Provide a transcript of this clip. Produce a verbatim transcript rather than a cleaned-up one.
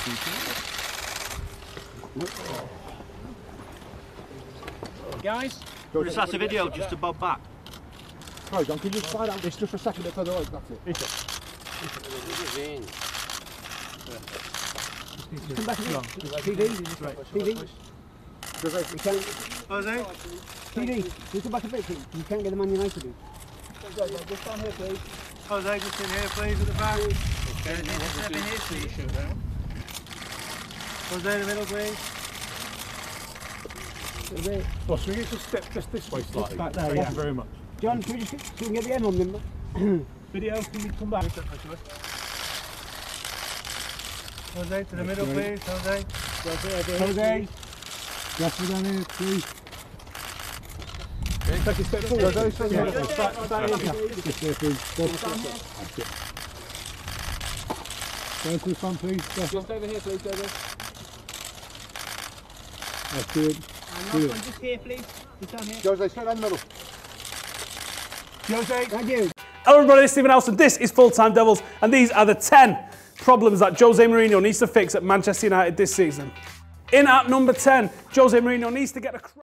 Guys, we'll just ask a video just to bob back. Sorry, John, can you just slide out this just for a second? That's it. That's it. Come back here. T V. T V. Jose, you can't. Jose? T V, you come back a bit. You can't get the Man United in. Just stand here, please. Jose, just in here, please, at the back. Okay, step in here, please. Jose, in the middle, please. Oh, so we get to step just this way slightly. Back there, yeah. Thank you very much. John, can we just so we can get the M on them? Video, can we come back? Jose, to the middle, please. Jose. Jose. Yes, we're down here, please. Take a step forward. Jose, stand here. Stand here. Just there, please. That's it. Go to the front, please. Just over here, please, Jose. That's good. And last one, just here, please. Just down here. Jose, stand in the middle. Jose, thank you. Hello everybody, it's Stephen House and this is Full Time Devils, and these are the ten problems that Jose Mourinho needs to fix at Manchester United this season. In at number ten, Jose Mourinho needs to get a